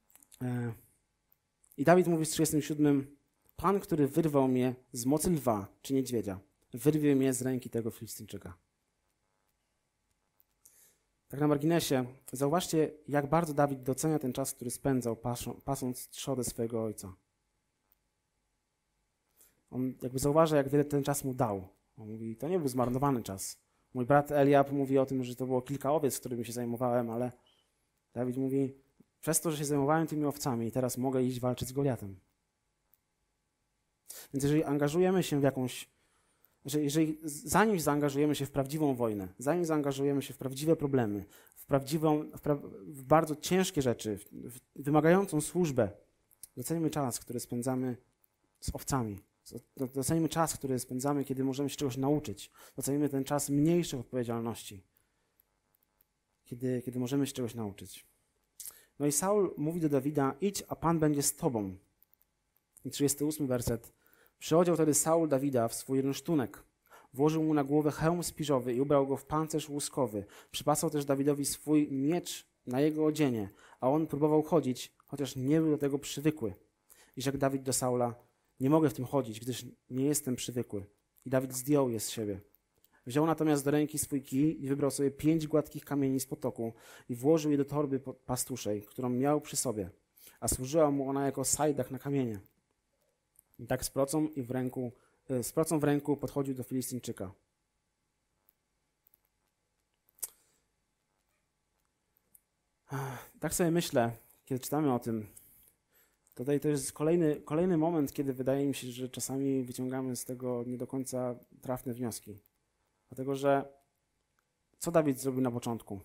I Dawid mówi w 37: Pan, który wyrwał mnie z mocy lwa czy niedźwiedzia, wyrwie mnie z ręki tego Filistyńczyka. Tak na marginesie, zauważcie, jak bardzo Dawid docenia ten czas, który spędzał pasąc trzodę swojego ojca. On jakby zauważa, jak wiele ten czas mu dał. On mówi, to nie był zmarnowany czas. Mój brat Eliab mówi o tym, że to było kilka owiec, którymi się zajmowałem, ale Dawid mówi, przez to, że się zajmowałem tymi owcami, teraz mogę iść walczyć z Goliatem. Więc jeżeli angażujemy się w zanim zaangażujemy się w prawdziwą wojnę, zanim zaangażujemy się w prawdziwe problemy, w bardzo ciężkie rzeczy, wymagającą służbę, docenimy czas, który spędzamy z owcami. Docenimy czas, który spędzamy, kiedy możemy się czegoś nauczyć. Docenimy ten czas mniejszych odpowiedzialności, kiedy możemy się czegoś nauczyć. No i Saul mówi do Dawida: idź, a Pan będzie z tobą. I 38 werset. Przyodział wtedy Saul Dawida w swój rynsztunek. Włożył mu na głowę hełm spiżowy i ubrał go w pancerz łuskowy. Przypasał też Dawidowi swój miecz na jego odzienie, a on próbował chodzić, chociaż nie był do tego przywykły. I rzekł Dawid do Saula: nie mogę w tym chodzić, gdyż nie jestem przywykły. I Dawid zdjął je z siebie. Wziął natomiast do ręki swój kij i wybrał sobie 5 gładkich kamieni z potoku i włożył je do torby pastuszej, którą miał przy sobie, a służyła mu ona jako sajdak na kamienie. I tak z procą w ręku podchodził do Filistyńczyka. Tak sobie myślę, kiedy czytamy o tym. Tutaj to jest kolejny moment, kiedy wydaje mi się, że czasami wyciągamy z tego nie do końca trafne wnioski. Dlatego, że co Dawid zrobił na początku?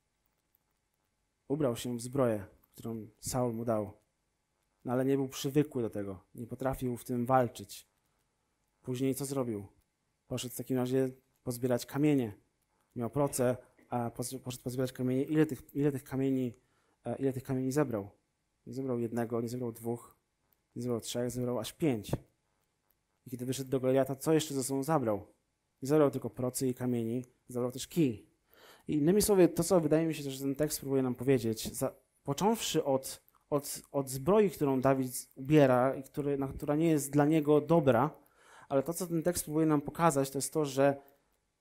Ubrał się w zbroję, którą Saul mu dał. No ale nie był przywykły do tego. Nie potrafił w tym walczyć. Później co zrobił? Poszedł w takim razie pozbierać kamienie. Miał procę, a poszedł pozbierać kamienie. Ile tych kamieni zebrał? Nie zebrał jednego, nie zebrał 2, nie zebrał 3, zebrał aż 5. I kiedy wyszedł do Goliata, co jeszcze ze sobą zabrał? Nie zabrał tylko procy i kamieni, zabrał też kij. I innymi słowy, to co wydaje mi się, że ten tekst próbuje nam powiedzieć, począwszy od zbroi, którą Dawid ubiera i która nie jest dla niego dobra, ale to, co ten tekst próbuje nam pokazać, to jest to, że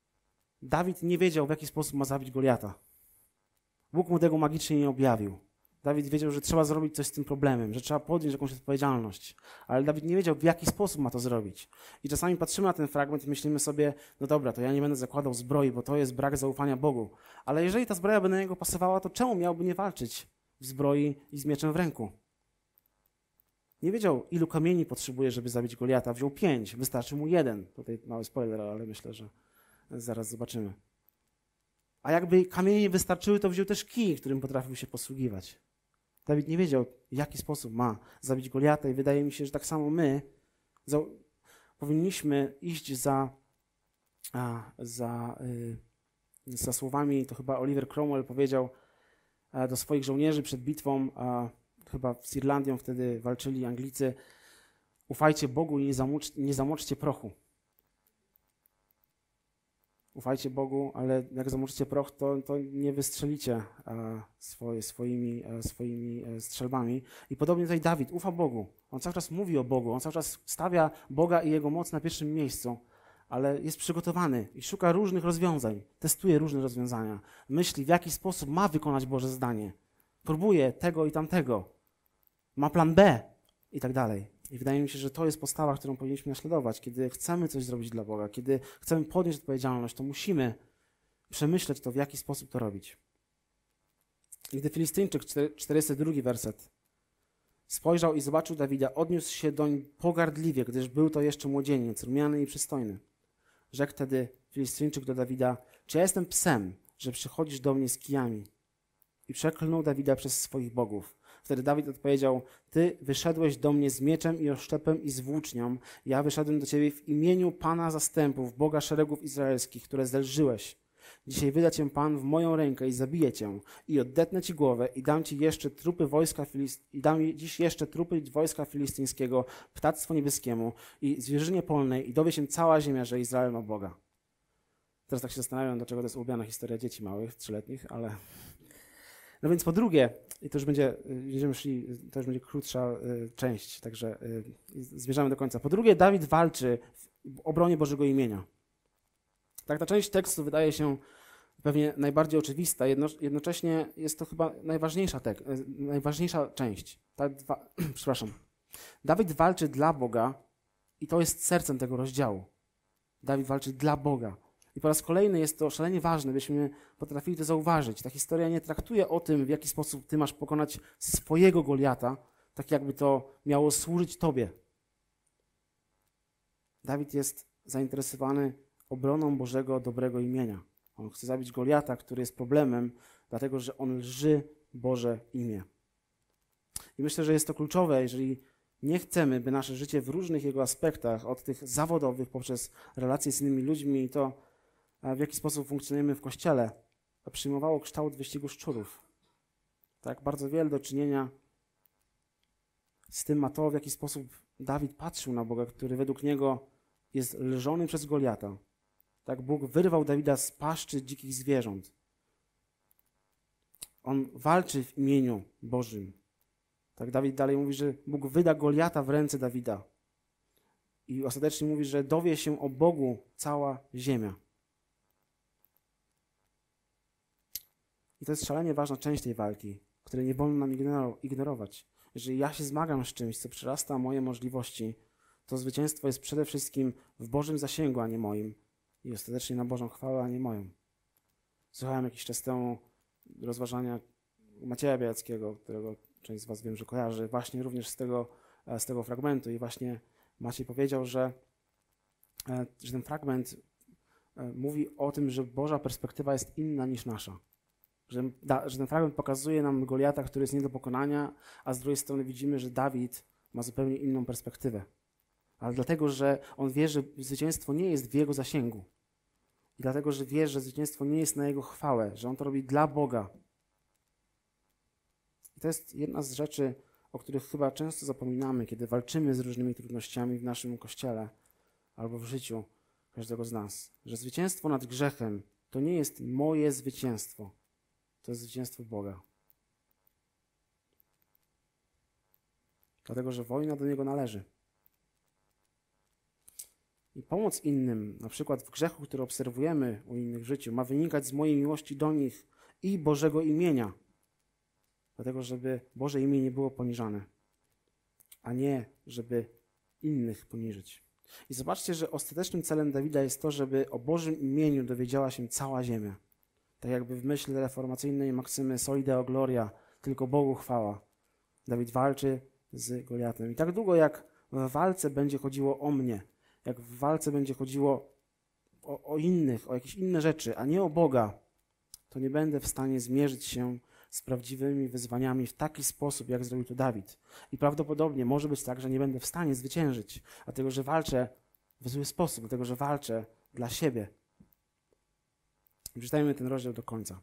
Dawid nie wiedział, w jaki sposób ma zabić Goliata. Bóg mu tego magicznie nie objawił. Dawid wiedział, że trzeba zrobić coś z tym problemem, że trzeba podjąć jakąś odpowiedzialność, ale Dawid nie wiedział, w jaki sposób ma to zrobić. I czasami patrzymy na ten fragment i myślimy sobie, no dobra, to ja nie będę zakładał zbroi, bo to jest brak zaufania Bogu. Ale jeżeli ta zbroja by na niego pasowała, to czemu miałby nie walczyć w zbroi i z mieczem w ręku? Nie wiedział, ilu kamieni potrzebuje, żeby zabić Goliata. Wziął 5, wystarczy mu 1. Tutaj mały spoiler, ale myślę, że zaraz zobaczymy. A jakby kamienie nie wystarczyły, to wziął też kij, którym potrafił się posługiwać. Dawid nie wiedział, w jaki sposób ma zabić Goliata i wydaje mi się, że tak samo my powinniśmy iść za słowami, to chyba Oliver Cromwell powiedział do swoich żołnierzy przed bitwą, chyba z Irlandią wtedy walczyli Anglicy: ufajcie Bogu i nie zamoczcie prochu. Ufajcie Bogu, ale jak zamoczycie proch, to nie wystrzelicie swoimi strzelbami. I podobnie tutaj Dawid ufa Bogu. On cały czas mówi o Bogu, on cały czas stawia Boga i Jego moc na pierwszym miejscu, ale jest przygotowany i szuka różnych rozwiązań, testuje różne rozwiązania, myśli, w jaki sposób ma wykonać Boże zdanie. Próbuje tego i tamtego, ma plan B i tak dalej. I wydaje mi się, że to jest postawa, którą powinniśmy naśladować. Kiedy chcemy coś zrobić dla Boga, kiedy chcemy podjąć odpowiedzialność, to musimy przemyśleć to, w jaki sposób to robić. I gdy Filistyńczyk, 42 werset, spojrzał i zobaczył Dawida, odniósł się doń pogardliwie, gdyż był to jeszcze młodzieniec, rumiany i przystojny. Rzekł wtedy Filistyńczyk do Dawida: czy ja jestem psem, że przychodzisz do mnie z kijami? I przeklnął Dawida przez swoich bogów. Wtedy Dawid odpowiedział: ty wyszedłeś do mnie z mieczem i oszczepem i z włócznią. Ja wyszedłem do ciebie w imieniu Pana zastępów, Boga szeregów izraelskich, które zelżyłeś. Dzisiaj wyda cię Pan w moją rękę i zabiję cię i oddetnę ci głowę i dam ci jeszcze dziś jeszcze trupy wojska filistyńskiego, ptactwo niebieskiemu i zwierzynie polnej i dowie się cała ziemia, że Izrael ma Boga. Teraz tak się zastanawiam, dlaczego to jest ulubiona historia dzieci małych, 3-letnich, ale... No więc po drugie, i to już będziemy szli, to już będzie krótsza część, także zmierzamy do końca. Po drugie, Dawid walczy w obronie Bożego imienia. Tak, ta część tekstu wydaje się pewnie najbardziej oczywista, jednocześnie jest to chyba najważniejsza część. Przepraszam. Dawid walczy dla Boga i to jest sercem tego rozdziału. Dawid walczy dla Boga. I po raz kolejny jest to szalenie ważne, byśmy potrafili to zauważyć. Ta historia nie traktuje o tym, w jaki sposób ty masz pokonać swojego Goliata, tak jakby to miało służyć tobie. Dawid jest zainteresowany obroną Bożego dobrego imienia. On chce zabić Goliata, który jest problemem, dlatego że on lży Boże imię. I myślę, że jest to kluczowe, jeżeli nie chcemy, by nasze życie w różnych jego aspektach, od tych zawodowych poprzez relacje z innymi ludźmi i to, w jaki sposób funkcjonujemy w Kościele, przyjmowało kształt wyścigu szczurów. Tak, bardzo wiele do czynienia z tym ma to, w jaki sposób Dawid patrzył na Boga, który według niego jest lżony przez Goliata. Tak, Bóg wyrwał Dawida z paszczy dzikich zwierząt. On walczy w imieniu Bożym. Tak, Dawid dalej mówi, że Bóg wyda Goliata w ręce Dawida. I ostatecznie mówi, że dowie się o Bogu cała ziemia. I to jest szalenie ważna część tej walki, której nie wolno nam ignorować. Jeżeli ja się zmagam z czymś, co przerasta moje możliwości, to zwycięstwo jest przede wszystkim w Bożym zasięgu, a nie moim. I ostatecznie na Bożą chwałę, a nie moją. Słuchałem jakiś czas temu rozważania Macieja Białackiego, którego część z was wiem, że kojarzy, właśnie również z tego fragmentu. I właśnie Maciej powiedział, że ten fragment mówi o tym, że Boża perspektywa jest inna niż nasza. Że ten fragment pokazuje nam Goliata, który jest nie do pokonania, a z drugiej strony widzimy, że Dawid ma zupełnie inną perspektywę. Ale dlatego, że on wie, że zwycięstwo nie jest w jego zasięgu. I dlatego, że wie, że zwycięstwo nie jest na jego chwałę, że on to robi dla Boga. I to jest jedna z rzeczy, o których chyba często zapominamy, kiedy walczymy z różnymi trudnościami w naszym Kościele albo w życiu każdego z nas. Że zwycięstwo nad grzechem to nie jest moje zwycięstwo. To jest zwycięstwo Boga. Dlatego, że wojna do Niego należy. I pomoc innym, na przykład w grzechu, który obserwujemy u innych w życiu, ma wynikać z mojej miłości do nich i Bożego imienia. dlatego żeby Boże imię nie było poniżane, a nie żeby innych poniżyć. I zobaczcie, że ostatecznym celem Dawida jest to, żeby o Bożym imieniu dowiedziała się cała ziemia. Tak jakby w myśl reformacyjnej maksymy Soli Deo Gloria, tylko Bogu chwała. Dawid walczy z Goliatem. I tak długo jak w walce będzie chodziło o mnie, jak w walce będzie chodziło o innych, o jakieś inne rzeczy, a nie o Boga, to nie będę w stanie zmierzyć się z prawdziwymi wyzwaniami w taki sposób, jak zrobił to Dawid. I prawdopodobnie może być tak, że nie będę w stanie zwyciężyć, dlatego że walczę w zły sposób, dlatego że walczę dla siebie. Przeczytajmy ten rozdział do końca.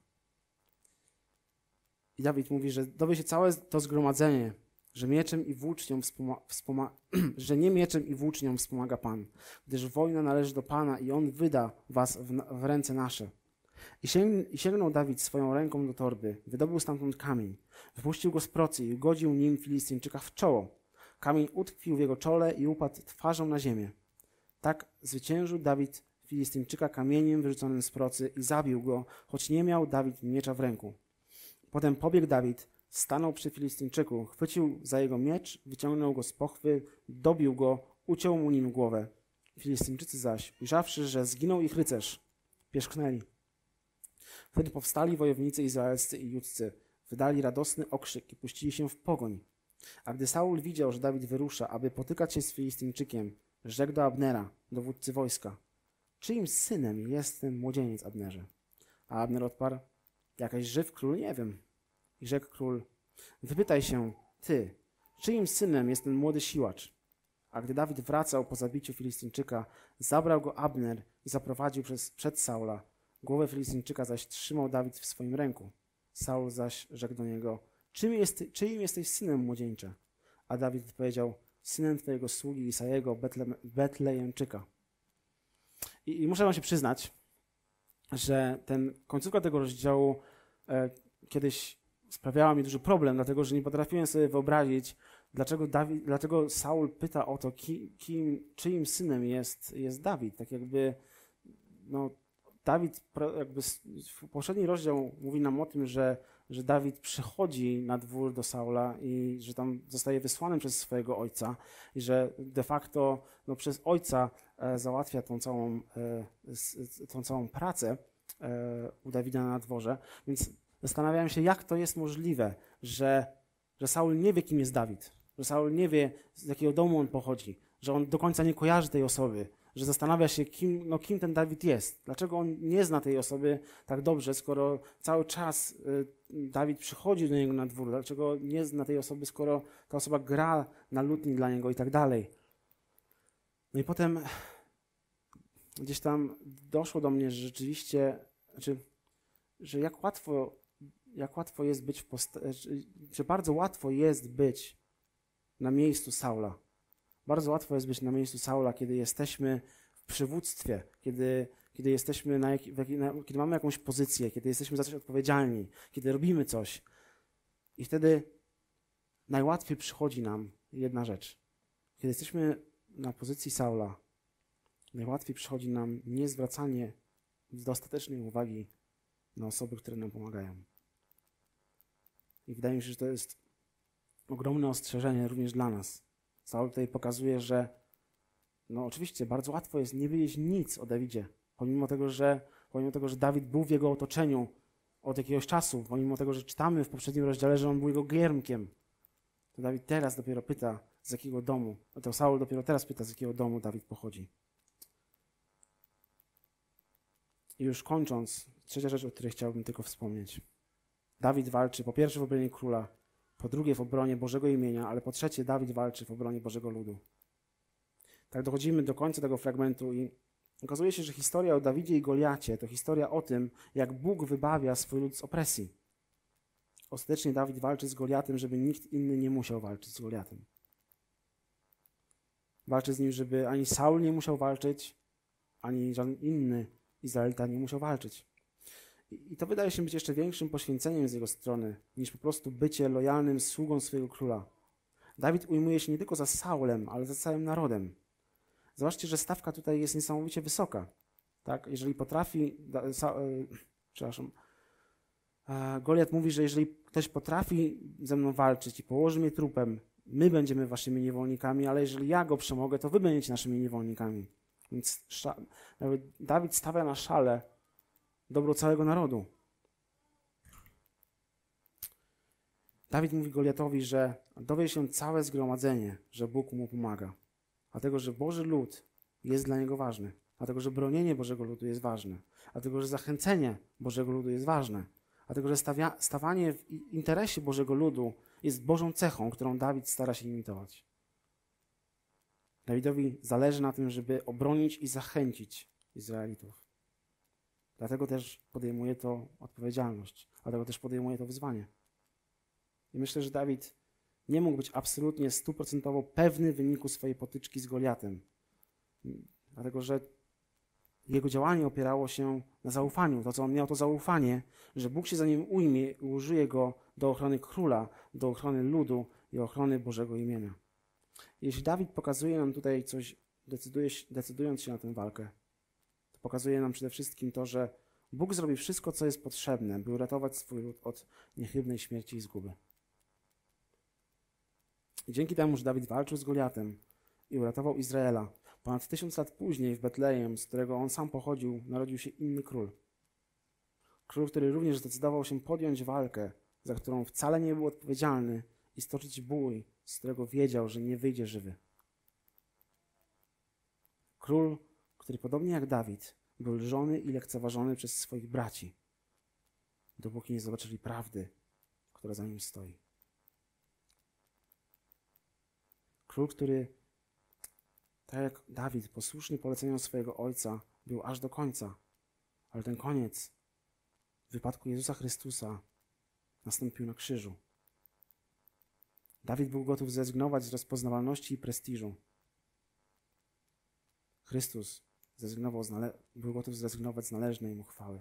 I Dawid mówi, że dowie się całe to zgromadzenie, że mieczem i włócznią że nie mieczem i włócznią wspomaga Pan, gdyż wojna należy do Pana i On wyda was w ręce nasze. I sięgnął Dawid swoją ręką do torby, wydobył stamtąd kamień, wypuścił go z procy i ugodził nim Filistyńczyka w czoło. Kamień utkwił w jego czole i upadł twarzą na ziemię. Tak zwyciężył Dawid Filistyńczyka kamieniem wyrzuconym z procy i zabił go, choć nie miał Dawid miecza w ręku. Potem pobiegł Dawid, stanął przy Filistyńczyku, chwycił za jego miecz, wyciągnął go z pochwy, dobił go, uciął mu nim głowę. Filistyńczycy zaś, ujrzawszy, że zginął ich rycerz, pierzchnęli. Wtedy powstali wojownicy izraelscy i judzcy, wydali radosny okrzyk i puścili się w pogoń. A gdy Saul widział, że Dawid wyrusza, aby potykać się z Filistyńczykiem, rzekł do Abnera, dowódcy wojska: czyim synem jest ten młodzieniec, Abnerze? A Abner odparł: jakaś żyw król, nie wiem. I rzekł król: wypytaj się, ty, czyim synem jest ten młody siłacz? A gdy Dawid wracał po zabiciu Filistyńczyka, zabrał go Abner i zaprowadził przed Saula. Głowę Filistyńczyka zaś trzymał Dawid w swoim ręku. Saul zaś rzekł do niego: czyim jesteś synem, młodzieńcze? A Dawid odpowiedział: synem twojego sługi Isajego, Betlejemczyka. I muszę wam się przyznać, że końcówka tego rozdziału kiedyś sprawiała mi duży problem, dlatego że nie potrafiłem sobie wyobrazić, dlaczego Saul pyta o to, czyim synem jest Dawid. Tak jakby, Dawid, poprzedni rozdział mówi nam o tym, że Dawid przychodzi na dwór do Saula i że tam zostaje wysłany przez swojego ojca i że de facto przez ojca załatwia tą całą pracę u Dawida na dworze. Więc zastanawiałem się, jak to jest możliwe, że Saul nie wie, kim jest Dawid, że Saul nie wie, z jakiego domu on pochodzi, że on do końca nie kojarzy tej osoby, że zastanawia się, kim ten Dawid jest. Dlaczego on nie zna tej osoby tak dobrze, skoro cały czas Dawid przychodzi do niego na dwór? Dlaczego nie zna tej osoby, skoro ta osoba gra na lutni dla niego i tak dalej? No i potem gdzieś tam doszło do mnie, że rzeczywiście, że jak łatwo jest być że bardzo łatwo jest być na miejscu Saula. Bardzo łatwo jest być na miejscu Saula, kiedy jesteśmy w przywództwie, kiedy jesteśmy kiedy mamy jakąś pozycję, kiedy jesteśmy za coś odpowiedzialni, kiedy robimy coś. I wtedy najłatwiej przychodzi nam jedna rzecz. Kiedy jesteśmy na pozycji Saula, najłatwiej przychodzi nam niezwracanie dostatecznej uwagi na osoby, które nam pomagają. I wydaje mi się, że to jest ogromne ostrzeżenie również dla nas. Saul tutaj pokazuje, że oczywiście bardzo łatwo jest nie wiedzieć nic o Dawidzie, pomimo tego, że Dawid był w jego otoczeniu od jakiegoś czasu, pomimo tego, że czytamy w poprzednim rozdziale, że on był jego giermkiem. To Dawid teraz dopiero pyta, z jakiego domu, to Saul dopiero teraz pyta, z jakiego domu Dawid pochodzi. I już kończąc, trzecia rzecz, o której chciałbym tylko wspomnieć. Dawid walczy po pierwsze w obronie króla, po drugie w obronie Bożego imienia, ale po trzecie Dawid walczy w obronie Bożego ludu. Tak dochodzimy do końca tego fragmentu i okazuje się, że historia o Dawidzie i Goliacie to historia o tym, jak Bóg wybawia swój lud z opresji. Ostatecznie Dawid walczy z Goliatem, żeby nikt inny nie musiał walczyć z Goliatem. Walczy z nim, żeby ani Saul nie musiał walczyć, ani żaden inny Izraelita nie musiał walczyć. I to wydaje się być jeszcze większym poświęceniem z jego strony, niż po prostu bycie lojalnym sługą swojego króla. Dawid ujmuje się nie tylko za Saulem, ale za całym narodem. Zobaczcie, że stawka tutaj jest niesamowicie wysoka. Tak? Jeżeli potrafi Goliat mówi, że jeżeli ktoś potrafi ze mną walczyć i położy mnie trupem, my będziemy waszymi niewolnikami, ale jeżeli ja go przemogę, to wy będziecie naszymi niewolnikami. Więc Dawid stawia na szale dobro całego narodu. Dawid mówi Goliatowi, że dowie się całe zgromadzenie, że Bóg mu pomaga. Dlatego, że Boży lud jest dla niego ważny. Dlatego, że bronienie Bożego ludu jest ważne. Dlatego, że zachęcenie Bożego ludu jest ważne. Dlatego, że stawanie w interesie Bożego ludu jest Bożą cechą, którą Dawid stara się imitować. Dawidowi zależy na tym, żeby obronić i zachęcić Izraelitów. Dlatego też podejmuje to odpowiedzialność. Dlatego też podejmuje to wyzwanie. I myślę, że Dawid nie mógł być absolutnie 100% pewny wyniku swojej potyczki z Goliatem. Dlatego, że jego działanie opierało się na zaufaniu. To, co on miał, to zaufanie, że Bóg się za nim ujmie i użyje go do ochrony króla, do ochrony ludu i ochrony Bożego imienia. Jeśli Dawid pokazuje nam tutaj coś, decydując się na tę walkę, to pokazuje nam przede wszystkim to, że Bóg zrobi wszystko, co jest potrzebne, by uratować swój lud od niechybnej śmierci i zguby. I dzięki temu, że Dawid walczył z Goliatem i uratował Izraela, ponad 1000 lat później w Betlejem, z którego on sam pochodził, narodził się inny król. Król, który również zdecydował się podjąć walkę, za którą wcale nie był odpowiedzialny i stoczyć bój, z którego wiedział, że nie wyjdzie żywy. Król, który podobnie jak Dawid był lżony i lekceważony przez swoich braci, dopóki nie zobaczyli prawdy, która za nim stoi. Król, który, tak jak Dawid, posłuszny poleceniom swojego ojca, był aż do końca, ale ten koniec w wypadku Jezusa Chrystusa nastąpił na krzyżu. Dawid był gotów zrezygnować z rozpoznawalności i prestiżu. Chrystus był gotów zrezygnować z należnej mu chwały.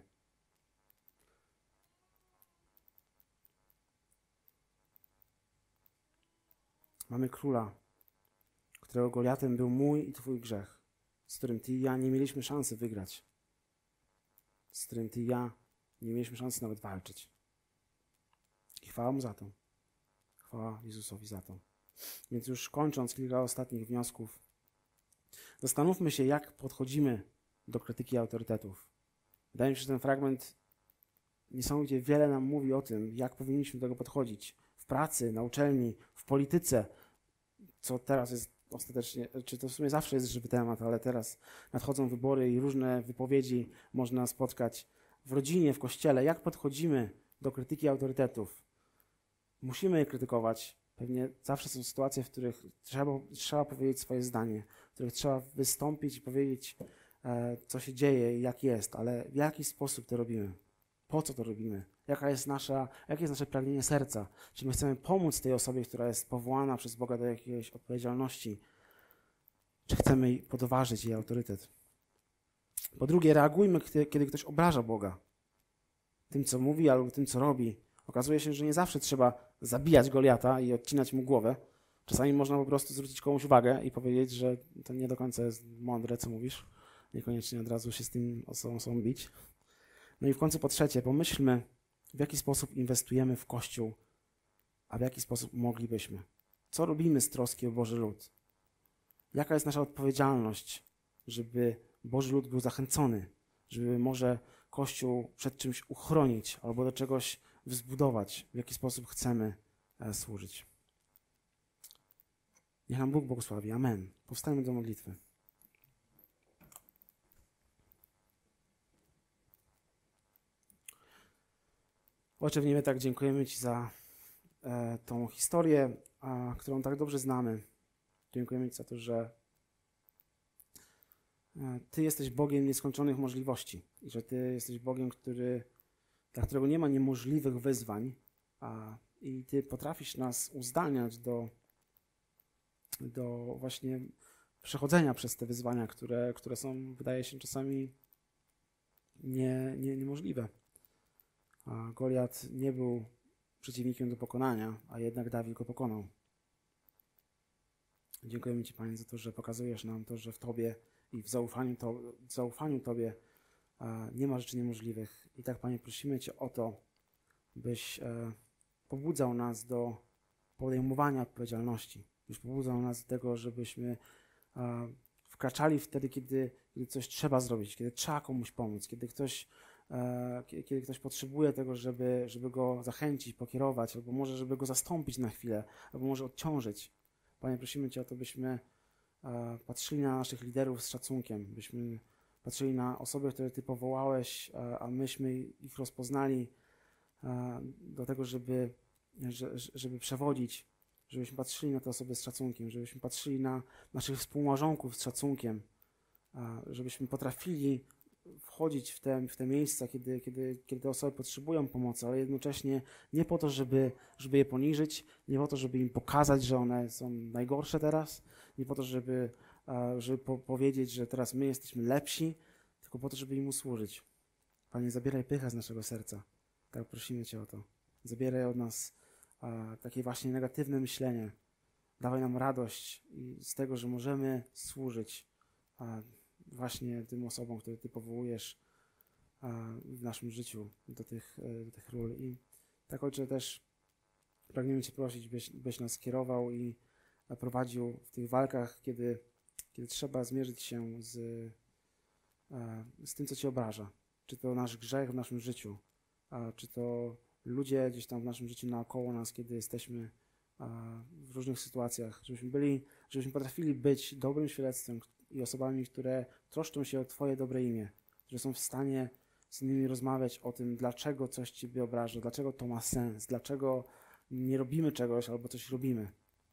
Mamy króla, którego Goliatem był mój i twój grzech, z którym ty i ja nie mieliśmy szansy wygrać, z którym ty i ja nie mieliśmy szansy nawet walczyć. I chwała mu za to. Chwała Jezusowi za to. Więc już kończąc kilka ostatnich wniosków, zastanówmy się, jak podchodzimy do krytyki autorytetów. Wydaje mi się, że ten fragment niesamowicie wiele nam mówi o tym, jak powinniśmy do tego podchodzić. W pracy, na uczelni, w polityce, co teraz jest ostatecznie, czy to w sumie zawsze jest żywy temat, ale teraz nadchodzą wybory i różne wypowiedzi można spotkać w rodzinie, w kościele. Jak podchodzimy do krytyki autorytetów? Musimy je krytykować. Pewnie zawsze są sytuacje, w których trzeba powiedzieć swoje zdanie, w których trzeba wystąpić i powiedzieć, co się dzieje i jak jest, ale w jaki sposób to robimy? Po co to robimy? Jakie jest nasze pragnienie serca? Czy my chcemy pomóc tej osobie, która jest powołana przez Boga do jakiejś odpowiedzialności? Czy chcemy podważyć jej autorytet? Po drugie, reagujmy, kiedy ktoś obraża Boga. Tym, co mówi albo tym, co robi. Okazuje się, że nie zawsze trzeba zabijać Goliata i odcinać mu głowę. Czasami można po prostu zwrócić komuś uwagę i powiedzieć, że to nie do końca jest mądre, co mówisz. Niekoniecznie od razu się z tym osobą bić. No i w końcu po trzecie, pomyślmy, w jaki sposób inwestujemy w Kościół, a w jaki sposób moglibyśmy. Co robimy z troski o Boży lud? Jaka jest nasza odpowiedzialność, żeby Boży lud był zachęcony, żeby może Kościół przed czymś uchronić albo do czegoś wzbudować, w jaki sposób chcemy służyć. Niech nam Bóg błogosławi. Amen. Powstajmy do modlitwy. Ojcze w niebie, tak dziękujemy Ci za tą historię, którą tak dobrze znamy. Dziękujemy Ci za to, że Ty jesteś Bogiem nieskończonych możliwości i że Ty jesteś Bogiem, dla którego nie ma niemożliwych wyzwań i Ty potrafisz nas uzdalniać do właśnie przechodzenia przez te wyzwania, które są, wydaje się, czasami niemożliwe. A Goliat nie był przeciwnikiem do pokonania, a jednak Dawid go pokonał. Dziękujemy Ci, Panie, za to, że pokazujesz nam to, że w Tobie i w zaufaniu Tobie nie ma rzeczy niemożliwych. I tak, Panie, prosimy Cię o to, byś pobudzał nas do podejmowania odpowiedzialności, byś pobudzał nas do tego, żebyśmy wkraczali wtedy, kiedy coś trzeba zrobić, kiedy trzeba komuś pomóc, kiedy ktoś potrzebuje tego, żeby go zachęcić, pokierować, albo może, żeby go zastąpić na chwilę, albo może odciążyć. Panie, prosimy Cię o to, byśmy patrzyli na naszych liderów z szacunkiem, byśmy patrzyli na osoby, które Ty powołałeś, a myśmy ich rozpoznali do tego, żeby przewodzić, żebyśmy patrzyli na te osoby z szacunkiem, żebyśmy patrzyli na naszych współmałżonków z szacunkiem, żebyśmy potrafili wchodzić w te miejsca, kiedy osoby potrzebują pomocy, ale jednocześnie nie po to, żeby je poniżyć, nie po to, żeby im pokazać, że one są najgorsze teraz, nie po to, żeby powiedzieć, że teraz my jesteśmy lepsi, tylko po to, żeby im usłużyć. Panie, zabieraj pychę z naszego serca. Tak, prosimy Cię o to. Zabieraj od nas takie właśnie negatywne myślenie. Dawaj nam radość z tego, że możemy służyć właśnie tym osobom, które Ty powołujesz w naszym życiu do tych ról. I tak, Ojcze, też pragniemy Cię prosić, byś nas kierował i prowadził w tych walkach, kiedy trzeba zmierzyć się z tym, co Cię obraża. Czy to nasz grzech w naszym życiu, czy to ludzie gdzieś tam w naszym życiu naokoło nas, kiedy jesteśmy w różnych sytuacjach, żebyśmy potrafili być dobrym świadectwem i osobami, które troszczą się o Twoje dobre imię, które są w stanie z nimi rozmawiać o tym, dlaczego coś Ciebie obraża, dlaczego to ma sens, dlaczego nie robimy czegoś albo coś robimy.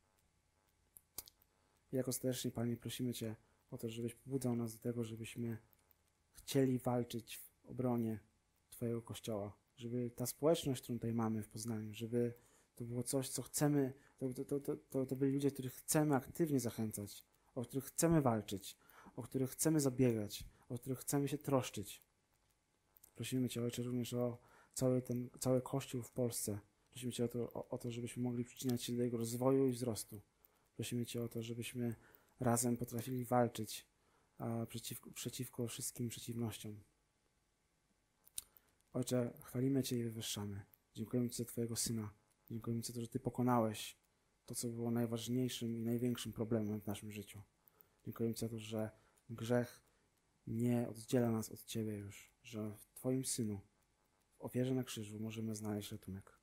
I jak ostatecznie, Panie, prosimy Cię o to, żebyś pobudzał nas do tego, żebyśmy chcieli walczyć w obronie Twojego Kościoła, żeby ta społeczność, którą tutaj mamy w Poznaniu, żeby to było coś, co chcemy, to byli ludzie, których chcemy aktywnie zachęcać, o których chcemy walczyć, o których chcemy zabiegać, o których chcemy się troszczyć. Prosimy Cię, Ojcze, również o cały Kościół w Polsce. Prosimy Cię o to, żebyśmy mogli przyczyniać się do jego rozwoju i wzrostu. Prosimy Cię o to, żebyśmy razem potrafili walczyć przeciwko wszystkim przeciwnościom. Ojcze, chwalimy Cię i wywyższamy. Dziękujemy Ci za Twojego Syna. Dziękujemy Ci za to, że Ty pokonałeś to, co było najważniejszym i największym problemem w naszym życiu. Dziękujemy Ci za to, że grzech nie oddziela nas od Ciebie już, że w Twoim Synu, w ofierze na krzyżu możemy znaleźć ratunek.